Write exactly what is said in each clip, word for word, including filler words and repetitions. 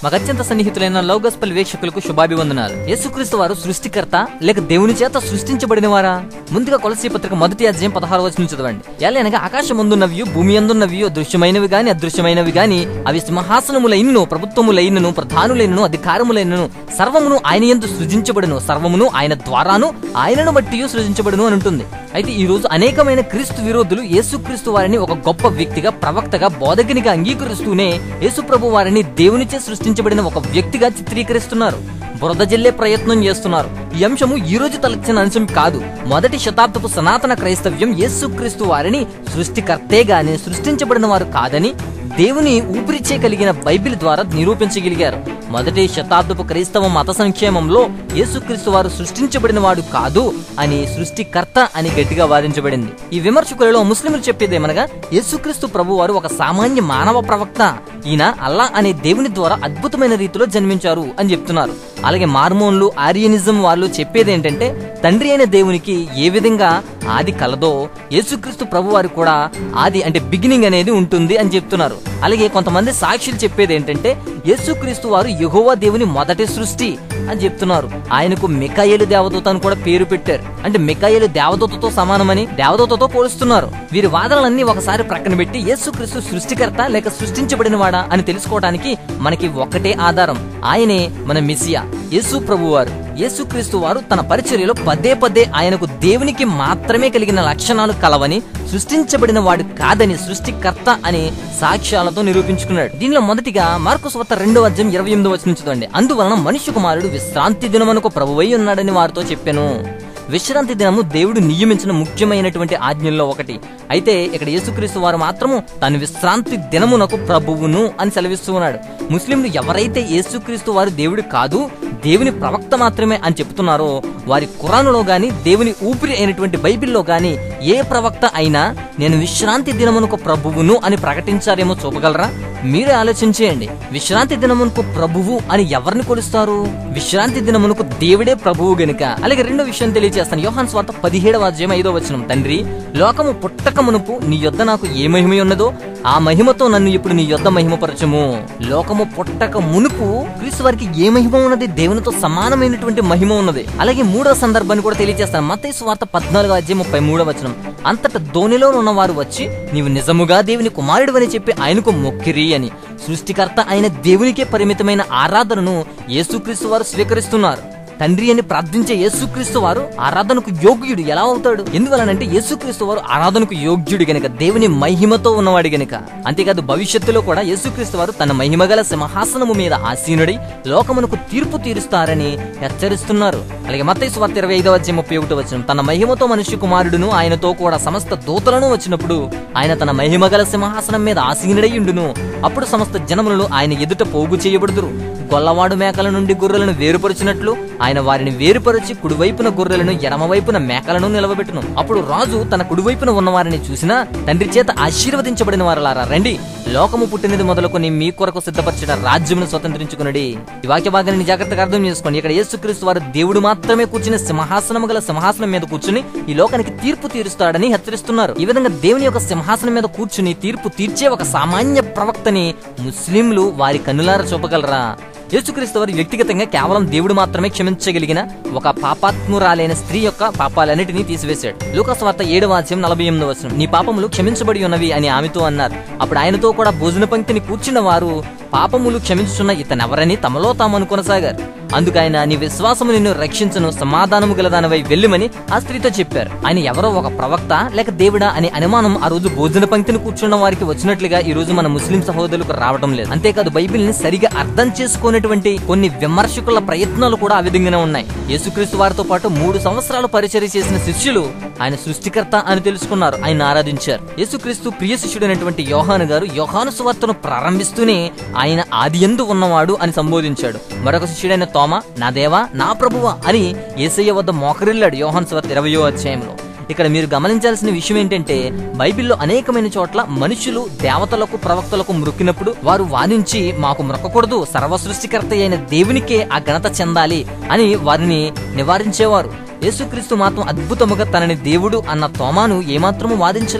మాకు అత్యంత సన్నిహితులైన love gospel వీక్షకులకు శుభాభివందనాలు. యేసుక్రీస్తు వారు సృష్టికర్త లేక దేవుని చేత సృష్టించబడిన వారా? ముందుగా కొలసీ పత్రిక మొదటి అధ్యాయం పదహారు వచనం చదవండి. ఎలాగనగా ఆకాశమందున్నవి భూమి అందున్నవి దృశ్యమైనవి గాని అదృశ్యమైనవి గాని అవి సింహాసనములైనను ప్రభుత్వములైనను ప్రధానులైనను అధికారములైనను సర్వమును ఆయన యందు సృజించబడును, సర్వమును ఆయన ద్వారాను ఆయనను బట్టి సృజించబడును అని ఉంటుంది. అయితే ఈ రోజు అనేకమైన క్రీస్తు విరోధులు యేసుక్రీస్తు వారిని ఒక గొప్ప వ్యక్తిగా, ప్రవక్తగా, బోధకునిగా అంగీకరిస్తూనే యేసు ప్రభు వారిని దేవునిచే సృష్టించబడిన ఒక వ్యక్తిగా చిత్రీకరిస్తున్నారు, బురద జల్లే ప్రయత్నం చేస్తున్నారు. ఈ అంశము ఈ రోజు తలెత్తిన అంశం కాదు. మొదటి శతాబ్దపు సనాతన క్రైస్తవ్యం యేసుక్రీస్తు వారిని సృష్టికర్తే గాని సృష్టించబడిన వారు కాదని దేవుని ఊపిరిచే కలిగిన బైబిల్ ద్వారా నిరూపించగలిగారు. మొదటి శతాబ్దపు క్రైస్తవ మత సంక్షేమంలో యేసుక్రీస్తు వారు సృష్టించబడిన వాడు కాదు అని సృష్టికర్త అని గట్టిగా వాదించబడింది. ఈ విమర్శకులలో ముస్లింలు చెప్పేదేమనగా యేసుక్రీస్తు ప్రభు వారు ఒక సామాన్య మానవ ప్రవక్త, ఈయన అల్లా అనే దేవుని ద్వారా అద్భుతమైన రీతిలో జన్మించారు అని చెప్తున్నారు. అలాగే మార్మోన్లు, ఆరియనిజం వాళ్ళు చెప్పేది ఏంటంటే తండ్రి అయిన దేవునికి ఏ విధంగా ఆది కలదో యేసుక్రీస్తు ప్రభు వారు కూడా ఆది అంటే బిగినింగ్ అనేది ఉంటుంది అని చెప్తున్నారు. అలాగే కొంతమంది సాక్షులు చెప్పేది ఏంటంటే యేసుక్రీస్తు వారు యెహోవా దేవుని మొదటి సృష్టి అని చెప్తున్నారు. ఆయనకు మిఖాయేలు దేవదూత అని కూడా పేరు పెట్టారు. అంటే మిఖాయేలు దేవదూతతో సమానమని దేవదూతతో పోలుస్తున్నారు. వీరి వాదనలన్నీ ఒకసారి ప్రక్కన పెట్టి యేసుక్రీస్తు సృష్టికర్త లేక సృష్టించబడిన వాడా అని తెలుసుకోవడానికి మనకి ఒక్కటే ఆధారం, ఆయనే మన మెస్సియా యేసు ప్రభు వారు. యేసుక్రీస్తు వారు తన పరిచర్యలో పదే పదే ఆయనకు దేవునికి మాత్రమే కలిగిన లక్షణాలు కలవని, సృష్టించబడిన వాడు కాదని సృష్టికర్త అని సాక్ష్యాలతో నిరూపించుకున్నాడు. దీనిలో మొదటిగా మార్కు సువార్త రెండవ అధ్యాయం ఇరవై ఎనిమిది వచనం చూడండి. అందువలన మనుష్య కుమారుడు విశ్రాంతి దినమునకు ప్రభువై ఉన్నాడని వారితో చెప్పాను. విశ్రాంతి దినము దేవుడు నియమించిన ముఖ్యమైనటువంటి ఆజ్ఞల్లో ఒకటి. అయితే ఇక్కడ యేసుక్రీస్తు వారు మాత్రము తన విశ్రాంతి దినమునకు ప్రభువును అని సెలవిస్తూ ఉన్నాడు. ముస్లింలు ఎవరైతే యేసుక్రీస్తు వారు దేవుడు కాదు, దేవుని ప్రవక్త మాత్రమే అని చెప్తున్నారో వారి ఖురానులో గాని దేవుని ఊపిరి అయినటువంటి బైబిల్లో గాని ఏ ప్రవక్త అయినా నేను విశ్రాంతి దినమునకు ప్రభువును అని ప్రకటించారేమో చూపగలరా? మీరే ఆలోచించేయండి. విశ్రాంతి దినమునకు ప్రభువు అని ఎవరిని కొలుస్తారు? విశ్రాంతి దినమునకు దేవుడే ప్రభువు గనుక. అలాగే రెండో విషయం తెలియజేస్తాను. యోహాను సువార్త పదిహేడవ అధ్యాయం ఐదో వచనం. తండ్రి, లోకము పుట్టక మునుపు నీ యొద్ద నాకు ఏ మహిమ ఉన్నదో ఆ మహిమతో నన్ను ఇప్పుడు నీ యొద్ద మహిమపరచము. లోకము పుట్టక మునుపు క్రీస్తు వారికి ఏ మహిమ ఉన్నది? దేవునితో సమానమైనటువంటి మహిమ ఉన్నది. అలాగే మూడో సందర్భాన్ని కూడా తెలియజేస్తాను. మత్తయి సువార్త పద్నాలుగో అధ్యాయం ముప్పై మూడవ వచనం. అంతట ధోనిలో ఉన్నవారు వచ్చి నీవు నిజముగా దేవుని కుమారుడు అని చెప్పి ఆయనకు మొక్కిరి అని. సృష్టికర్త అయిన దేవునికే పరిమితమైన ఆరాధనను యేసుక్రీస్తు వారు స్వీకరిస్తున్నారు. తండ్రి అని ప్రార్థించే యేసుక్రీస్తు వారు ఆరాధనకు యోగ్యుడు ఎలా అవుతాడు? ఎందువలనంటే యేసుక్రీస్తు వారు ఆరాధనకు యోగ్యుడు గనుక, దేవుని మహిమతో ఉన్నవాడు గనుక. అంతేకాదు భవిష్యత్తులో కూడా యేసుక్రీస్తు వారు తన మహిమగల సింహాసనము మీద ఆసీనుడై లోకమునకు తీర్పు తీరుస్తారని హెచ్చరిస్తున్నారు. అలాగే మత్తయి సువార్త ఇరవై ఐదవ అధ్యాయం ముప్పై ఒకటో వచనం. తన మహిమతో మనుష్య కుమారుడును ఆయనతో కూడా సమస్త దూతలను వచ్చినప్పుడు ఆయన తన మహిమగల సింహాసనం మీద ఆసీనుడై ఉండును. అప్పుడు సమస్త జనములను ఆయన ఎదుట పోగు చేయబడుదురు. గొల్లవాడు మేకల నుండి గొర్రెలను వేరుపరిచినట్లు ఆయన వారిని వేరుపరిచి కుడివైపున గొర్రెలను ఎడమవైపున మేకలను నిలవబెట్టును. అప్పుడు రాజు తన కుడివైపున ఉన్న వారిని చూసినా తండ్రి చేత ఆశీర్వదించబడిన వారలారా రండి, లోకము పుట్టినది మొదలుకొని మీ కొరకు సిద్ధపరిచిన రాజ్యమును స్వతంత్రించుకునడి. ఈ వాక్య భాగాన్ని జాగ్రత్తగా అర్థం చేసుకోండి. ఇక్కడ యేసుక్రీస్తు వారు దేవుడు మాత్రమే కూర్చుని సింహాసనము గల సింహాసనం మీద కూర్చుని ఈ లోకానికి తీర్పు తీరుస్తాడని హెచ్చరిస్తున్నారు. ఈ విధంగా దేవుని యొక్క సింహాసనం మీద కూర్చుని తీర్పు తీర్చే ఒక సామాన్య ప్రవక్తని ముస్లింలు వారి కన్నులారా చూపగలరా? యేసుక్రీస్తు వారు వ్యక్తిగతంగా కేవలం దేవుడు మాత్రమే క్షమించగలిగిన ఒక పాపాత్మురాలైన స్త్రీ యొక్క పాపాలన్నిటినీ తీసివేశాడు. లూకా సువార్త ఏడవ అధ్యాయం నలభై ఎనిమిదవ వచనం. నీ పాపములు క్షమించబడి ఉన్నవి అని ఆమెతో అన్నారు. అప్పుడు ఆయనతో కూడా భోజన పంక్తిని కూర్చున్న వారు పాపములు క్షమించుచున్న ఇతనెవరని తమలో తాము అనుకొనసాగారు. అందుకు ఆయన నీ విశ్వాసము నిన్ను రక్షించను, సమాధానము గలదానివై వెళ్ళమని ఆ స్త్రీతో చెప్పారు. ఆయన ఎవరో ఒక ప్రవక్త లేక దేవుడా అనే అనుమానం ఆ రోజు భోజన పంక్తిని కూర్చున్న వారికి వచ్చినట్లుగా ఈ రోజు మన ముస్లిం సహోదరులకు రావడం లేదు. అంతేకాదు బైబిల్ ని సరిగా అర్థం చేసుకునేటువంటి కొన్ని విమర్శకుల ప్రయత్నాలు కూడా ఆ విధంగానే ఉన్నాయి. యేసుక్రీస్తు వారితో పాటు మూడు సంవత్సరాలు పరిచర్య చేసిన శిష్యులు ఆయన సృష్టికర్త అని తెలుసుకున్నారు, ఆయన ఆరాధించారు. యేసుక్రీస్తు ప్రియ శిష్యుడైనటువంటి యోహాను గారు యోహాను సువార్తను ప్రారంభిస్తూనే ఆయన ఆదియందు ఉన్నవాడు అని సంబోధించాడు. మరొక శిష్యుడైన తోమా నా దేవా నా ప్రభువా అని యేసయ్య వద్ద మోకరిల్లాడు యోహాను సువార్త ఇరవయో అధ్యాయంలో. ఇక్కడ మీరు గమనించాల్సిన విషయం ఏంటంటే బైబిల్లో అనేకమైన చోట్ల మనుషులు దేవతలకు ప్రవక్తలకు మ్రొక్కినప్పుడు వారు వాదించి మాకు మ్రొక్కకూడదు, సర్వ సృష్టికర్త అయిన దేవునికే ఆ ఘనత చెందాలి అని వారిని నివారించేవారు. యేసుక్రీస్తు మాత్రం అద్భుతముగా తనని దేవుడు అన్న తోమాను ఏమాత్రము వాదించలేదు.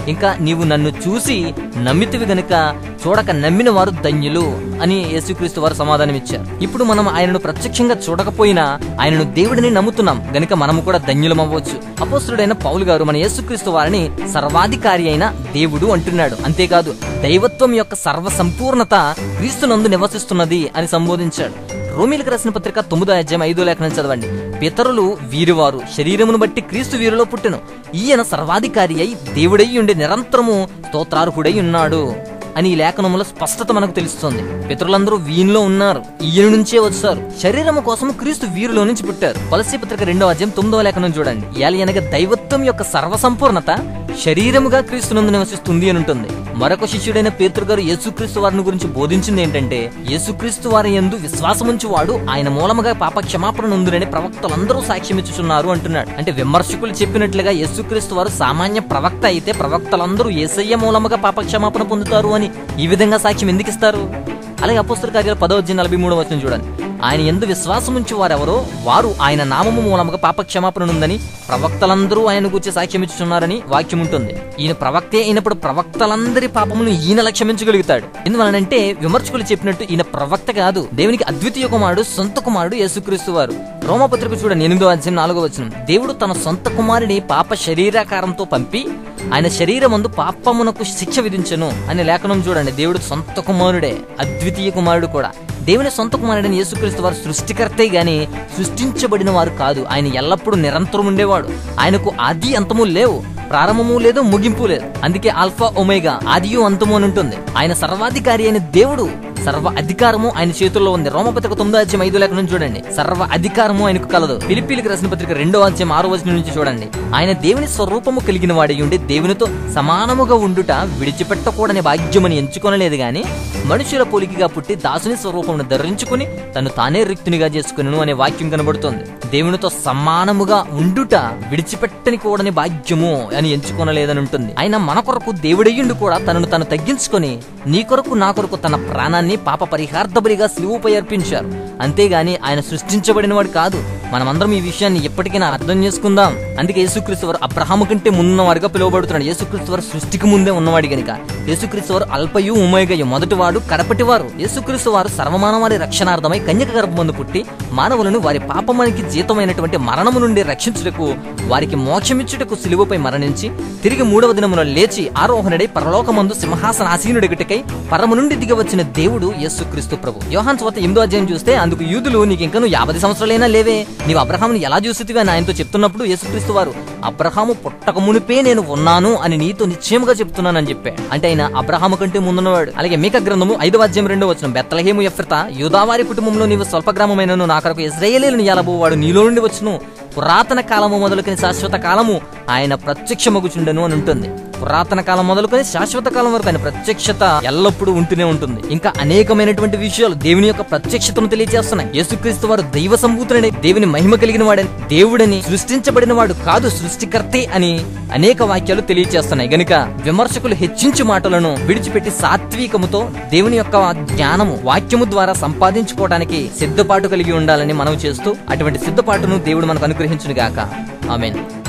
ఇంకా నీవు నన్ను చూసి నమ్మితివి గనుక చూడక నమ్మిన వారు ధన్యులు అని యేసుక్రీస్తు వారు సమాధానం ఇచ్చారు. ఇప్పుడు మనం ఆయనను ప్రత్యక్షంగా చూడకపోయినా ఆయనను దేవుడిని నమ్ముతున్నాం గనుక మనము కూడా ధన్యులమవ్వచ్చు. అపోస్తలుడైన పౌలు గారు మన యేసుక్రీస్తు వారిని సర్వాధికారి అయిన దేవుడు అంటున్నాడు. అంతేకాదు దైవత్వం యొక్క సర్వ సంపూర్ణత క్రీస్తునందు నివసిస్తున్నది అని సంబోధించాడు. రోమీలకు రాసిన పత్రిక తొమ్మిదో అధ్యాయం ఐదో లేఖనం చదవండి. పితరులు వీరివారు శరీరమును బట్టి క్రీస్తు వీరిలో పుట్టెను. ఈయన సర్వాధికారి అయి దేవుడై ఉండి నిరంతరము స్తోత్రార్హుడై ఉన్నాడు అని ఈ లేఖనములో స్పష్టత మనకు తెలుస్తుంది. పితరులందరూ వీనిలో ఉన్నారు, ఈయన నుంచే వచ్చారు. శరీరము కోసం క్రీస్తు వీరిలో నుంచి పుట్టారు. కొలస్సీ పత్రిక రెండో అధ్యాయం తొమ్మిదవ లేఖనం చూడండి. ఏలయనగా దైవత్వం యొక్క సర్వసంపూర్ణత శరీరముగా క్రీస్తునందు నివసిస్తుంది అని ఉంటుంది. మరొక శిష్యుడైన పేతురు గారు యేసుక్రీస్తు వారిని గురించి బోధించింది ఏంటంటే, యేసుక్రీస్తు వారి యందు విశ్వాసముంచు వాడు ఆయన మూలముగా పాప క్షమాపణ నొందునని ప్రవక్తలందరూ సాక్ష్యమిచ్చుచున్నారు అంటున్నాడు. అంటే విమర్శకులు చెప్పినట్లుగా యేసుక్రీస్తు వారు సామాన్య ప్రవక్త అయితే ప్రవక్తలందరూ యేసయ్య మూలముగా పాప క్షమాపణ పొందుతారు అని ఈ విధంగా సాక్ష్యం ఎందుకు ఇస్తారు? అలాగే అపోస్తల కార్యాలు పదో అధ్యాయం నలభై మూడవ వచనం చూడండి. ఆయన యందు విశ్వాసముంచు వారెవరో వారు ఆయన నామము మూలముగా పాప క్షమాపణ ఉందని ప్రవక్తలందరూ ఆయన గురించి సాక్ష్యం ఇచ్చుచున్నారని వాక్యం ఉంటుంది. ఈయన ప్రవక్తే అయినప్పుడు ప్రవక్తలందరి పాపమును ఈయన క్షమించగలుగుతాడు. ఎందువలనంటే విమర్శకులు చెప్పినట్టు ఈయన ప్రవక్త కాదు, దేవునికి అద్వితీయ కుమారుడు, సొంత కుమారుడు యేసుక్రీస్తు వారు. రోమాపత్రిక చూడండి ఎనిమిదో అధ్యాయం నాలుగో వచనం. దేవుడు తన సొంత కుమారుని పాప శరీరాకారంతో పంపి ఆయన శరీరమందు పాపమునకు శిక్ష విధించెను అనే లేఖనం చూడండి. దేవుడు సొంత కుమారుడే, అద్వితీయ కుమారుడు కూడా. దేవుని సొంత కుమారుడైన యేసుక్రీస్తు వారు సృష్టికర్తే గాని సృష్టించబడిన వారు కాదు. ఆయన ఎల్లప్పుడూ నిరంతరం ఉండేవాడు. ఆయనకు ఆది అంతము లేవు, ప్రారంభము లేదు, ముగింపు లేదు. అందుకే ఆల్ఫా ఒమేగా, ఆదియు అంతము అని ఉంటుంది. ఆయన సర్వాధికారి అయిన దేవుడు, సర్వ అధికారము ఆయన చేతుల్లో ఉంది. రోమపత్రిక తొమ్మిదో అధ్యాయం ఐదు లేఖనం చూడండి. సర్వ అధికారము ఆయనకు కలదు. ఫిలిప్పీలకు రాసిన పత్రిక రెండో అధ్యాయం ఆరో వచనం నుంచి చూడండి. ఆయన దేవుని స్వరూపము కలిగిన వాడై ఉండి దేవునితో సమానముగా ఉండుట విడిచిపెట్టకూడని భాగ్యమని ఎంచుకొనలేదు గాని మనుషుల పోలికగా పుట్టి దాసుని స్వరూపమును ధరించుకుని తను తానే రిక్తునిగా చేసుకును అనే వాక్యం కనబడుతుంది. దేవునితో సమానముగా ఉండుట విడిచిపెట్టని కూడని భాగ్యము అని ఎంచుకొనలేదని ఉంటుంది. ఆయన మన కొరకు దేవుడయ్యుండి కూడా తనను తను తగ్గించుకొని నీ కొరకు నా కొరకు తన ప్రాణాన్ని పాప పరిహార్థ బలిగా శిలువపై అర్పించారు. అంతేగాని ఆయన సృష్టించబడిన వాడు కాదు. మనమందరం ఈ విషయాన్ని ఎప్పటికైనా అర్థం చేసుకుందాం. అందుకే యేసుక్రీస్తు వారు అబ్రహాము కంటే ముందున్నవాడిగా పిలువబడుతున్నాడు. యేసుక్రీస్తు వారు సృష్టికి ముందే ఉన్నవాడి గనుక. యేసుక్రీస్తు వారు అల్పయు ఉమేగయు, మొదటివాడు కడపటి వారు. యేసుక్రీస్తు వారు సర్వమానవారి రక్షణార్థమై కన్యక గర్భమందు పుట్టి మానవులను వారి పాపమునికి జీతమైనటువంటి మరణము నుండి రక్షించుటకు, వారికి మోక్షమిచ్చుటకు శిలువపై మరణించి తిరిగి మూడవ దినమున లేచి ఆరోహణుడై పరలోకమందు సింహాసనాసీనుడెగుటకై పరము నుండి దిగి వచ్చిన దేవుడు యేసుక్రీస్తు ప్రభు. యోహాను సువార్త ఎనిమిదో అధ్యాయం చూస్తే అందుకు యూదులు, నీకు ఇంకా నువ్వు యాభై సంవత్సరాలైనా లేవే, నీవు అబ్రహామును ఎలా చూసితివి అని ఆయనతో చెప్తున్నప్పుడు యేసుక్రీస్తు వారు అబ్రహాము పుట్టక మునిపే నేను ఉన్నాను అని నీతో నిశ్చయముగా చెప్తున్నానని చెప్పాడు. అంటే ఆయన అబ్రహాము కంటే ముందున్నవాడు. అలాగే మీకా గ్రంథము ఐదవ అధ్యాయం రెండో వచనం. బెత్లెహేము ఎఫ్రతా, యూదావారి కుటుంబంలో నీవు స్వల్ప గ్రామమైనను నా కొరకు ఇశ్రాయేలీయులను ఏలబోవాడు నీలో నుండి వచ్చును. పురాతన కాలము మొదలుకొని శాశ్వత కాలము ఆయన ప్రత్యక్షమగుచుండెను అని ఉంటుంది. పురాతన కాలం మొదలుకొని శాశ్వత కాలం వరకు ఆయన ప్రత్యక్షత ఎల్లప్పుడూ ఉంటూనే ఉంటుంది. ఇంకా అనేకమైనటువంటి విషయాలు దేవుని యొక్క ప్రత్యక్షతను తెలియజేస్తున్నాయి. యేసుక్రీస్తు వారు దైవ సంభూతుడని, దేవుని మహిమ కలిగిన వాడని, దేవుడని, సృష్టించబడిన వాడు కాదు సృష్టికర్తే అని అనేక వాక్యాలు తెలియజేస్తున్నాయి. గనుక విమర్శకులు హెచ్చించు మాటలను విడిచిపెట్టి సాత్వికముతో దేవుని యొక్క జ్ఞానము వాక్యము ద్వారా సంపాదించుకోవడానికి సిద్ధపాటు కలిగి ఉండాలని మనవి చేస్తూ అటువంటి సిద్ధపాటును దేవుడు మనకు అనుగ్రహించును గాక. ఆమేన్.